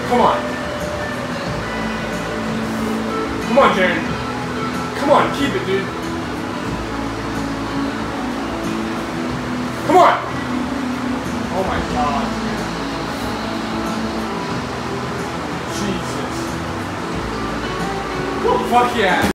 Come on. Come on, Jaren. Come on, keep it, dude. Come on. Oh my God. Jesus. Fuck yeah.